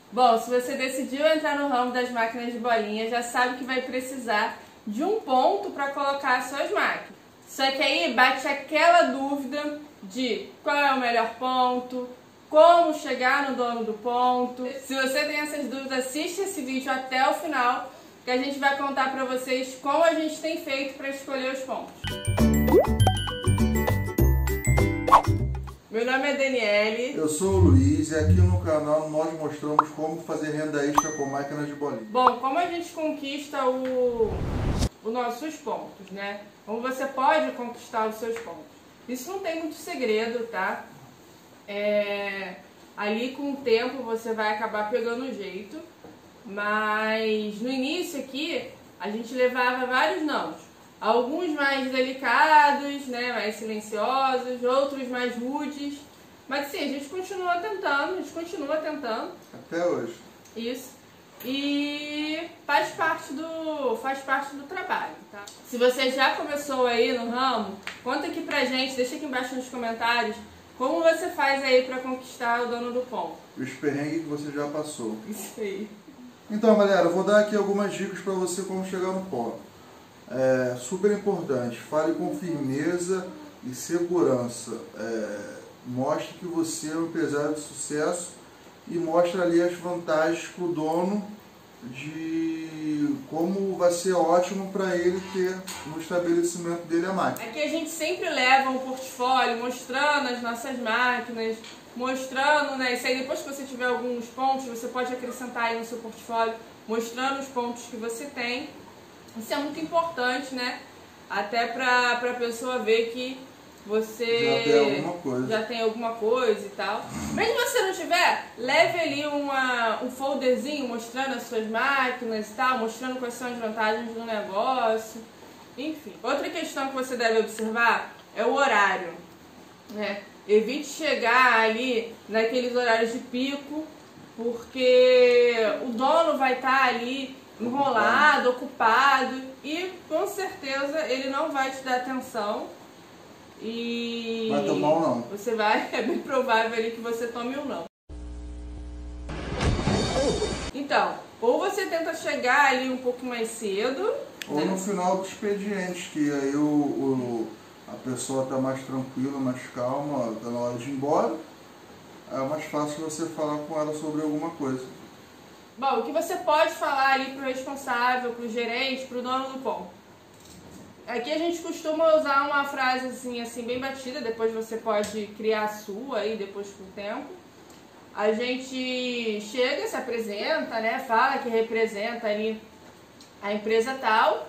Bom, se você decidiu entrar no ramo das máquinas de bolinha, já sabe que vai precisar de um ponto para colocar as suas máquinas. Só que aí bate aquela dúvida de qual é o melhor ponto, como chegar no dono do ponto. Se você tem essas dúvidas, assiste esse vídeo até o final, que a gente vai contar para vocês como a gente tem feito para escolher os pontos. Meu nome é Daniele. Eu sou o Luiz e aqui no canal nós mostramos como fazer renda extra com máquinas de bolinha. Bom, como a gente conquista os nossos pontos, né? Como você pode conquistar os seus pontos. Isso não tem muito segredo, tá? Ali com o tempo você vai acabar pegando o jeito, mas no início aqui a gente levava vários nãos. Alguns mais delicados, né, mais silenciosos, outros mais rudes. Mas sim, a gente continua tentando. Até hoje. Isso. E faz parte do trabalho, tá? Se você já começou aí no ramo, conta aqui pra gente, deixa aqui embaixo nos comentários, como você faz aí pra conquistar o dono do ponto. Os perrengues que você já passou. Isso aí. Então, galera, eu vou dar aqui algumas dicas pra você como chegar no ponto. Super importante, fale com firmeza e segurança. Mostre que você é um empresário de sucesso e mostre ali as vantagens para o dono de como vai ser ótimo para ele ter no estabelecimento dele a máquina. Aqui a gente sempre leva um portfólio mostrando as nossas máquinas, mostrando, né, isso aí depois que você tiver alguns pontos, você pode acrescentar aí no seu portfólio, mostrando os pontos que você tem. Isso é muito importante, né? Até para a pessoa ver que você já tem alguma coisa e tal. Mesmo se você não tiver, leve ali um folderzinho mostrando as suas máquinas e tal, mostrando quais são as vantagens do negócio. Enfim. Outra questão que você deve observar é o horário, né? Evite chegar ali naqueles horários de pico, porque o dono vai estar ali enrolado, ocupado e com certeza ele não vai te dar atenção e vai tomar um não. Você vai, é bem provável ali que você tome um não. Então, ou você tenta chegar ali um pouco mais cedo, ou no final do expediente, que aí a pessoa está mais tranquila, mais calma, está na hora de ir embora, é mais fácil você falar com ela sobre alguma coisa. Bom, o que você pode falar ali para o responsável, para o gerente, para o dono do ponto? Aqui a gente costuma usar uma frase assim bem batida, depois você pode criar a sua aí depois com o tempo. A gente chega, se apresenta, né, fala que representa ali a empresa tal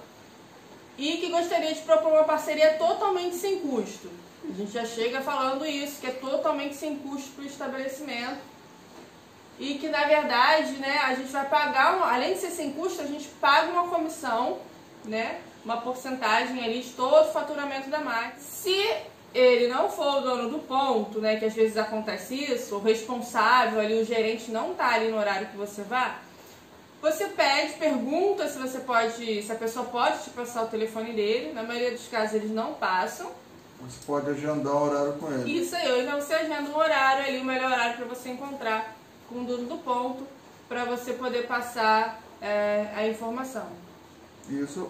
e que gostaria de propor uma parceria totalmente sem custo. A gente já chega falando isso, que é totalmente sem custo para o estabelecimento. E que na verdade, né, a gente vai pagar, além de ser sem custo, a gente paga uma comissão, né, uma porcentagem ali de todo o faturamento da máquina. Se ele não for o dono do ponto, né, que às vezes acontece isso, o responsável ali, o gerente não está ali no horário que você vá, você pergunta se a pessoa pode te passar o telefone dele. Na maioria dos casos eles não passam. Você pode agendar o horário com ele. Isso aí, então você agenda um horário ali, o melhor horário para você encontrar com o dono do ponto, para você poder passar a informação. Isso,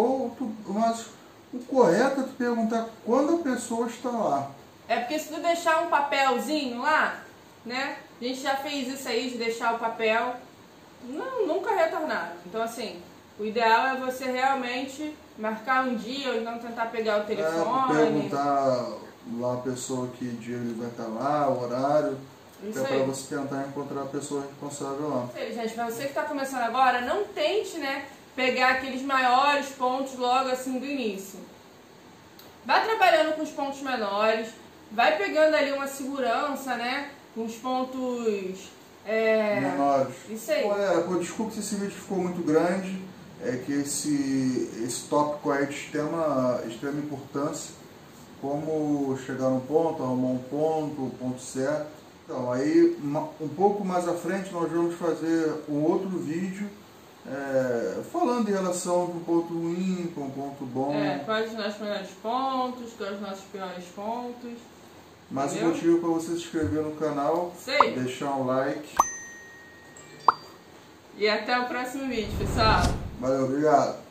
mas o correto é tu perguntar quando a pessoa está lá. É porque se tu deixar um papelzinho lá, né, a gente já fez isso aí de deixar o papel, nunca retornaram. Então assim, o ideal é você realmente marcar um dia ou não tentar pegar o telefone. Perguntar lá a pessoa que dia ele vai estar lá, o horário. Isso é para você tentar encontrar a pessoa responsável lá. Gente, para você que está começando agora, não tente, né, pegar aqueles maiores pontos logo assim do início. Vai trabalhando com os pontos menores, vai pegando ali uma segurança, né, com os pontos menores. Isso aí. Galera, desculpa se esse vídeo ficou muito grande, é que esse tópico é de extrema importância, como chegar no ponto, arrumar um ponto, o ponto certo. Então, aí um pouco mais à frente nós vamos fazer um outro vídeo falando em relação do ponto ruim com o ponto bom. Quais os nossos melhores pontos, quais os nossos piores pontos. Mais um motivo para você se inscrever no canal, deixar um like E até o próximo vídeo, pessoal. Valeu, obrigado.